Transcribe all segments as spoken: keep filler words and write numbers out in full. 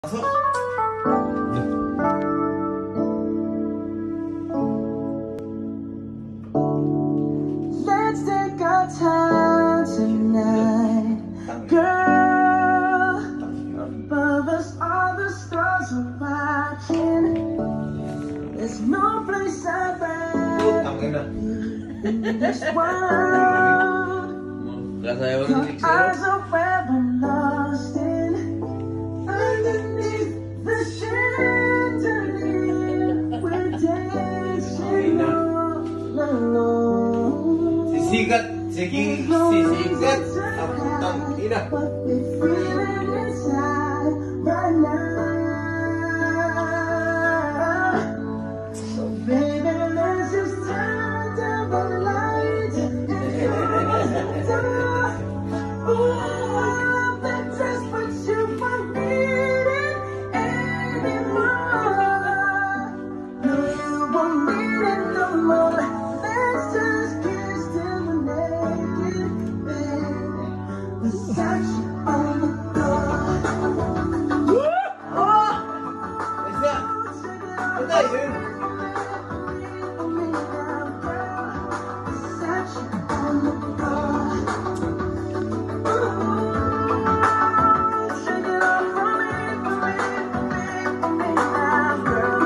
Masuk. Let's take our time tonight, girl. Above us, all the stars are watching. There's no place I'd rather be in this world. Your eyes are where I'm lost in. Underneath the chandelier, we're dancing all alone. Sisikat, sige, sisikat. Ang ina. What we're feeling inside right now. So baby, let's just turn down the lights and close the door. Ooh, I love that dress, but you won't need it anymore. No, you won't need it no more. Let's just kiss till we're naked, baby. Versace on the floor. Oh, Isa. Ito yun. Versace on the floor. Shake it off for me, for me, for me, for me now, girl.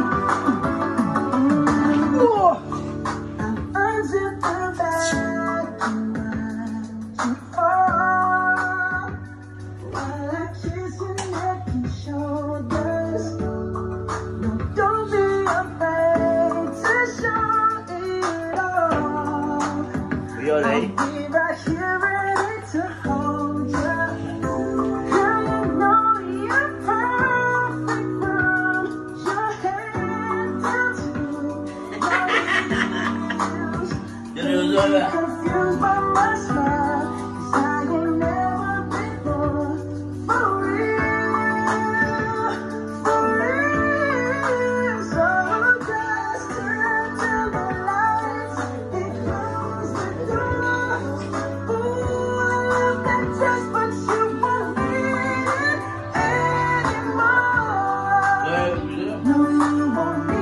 Oh. I'll unzip the bag and watch you fall while I kiss your neck and shoulders. No, don't be afraid to show it all. You all right? I'll be right here ready to hold you. Girl, you know you're perfect from your head down to your heels. Seryoso ba? Confused by my smile, 'cause I ain't never before. For real, for real. So just turn down the lights and close the door. Ooh, I love that dress, but you won't need it anymore. No, you won't need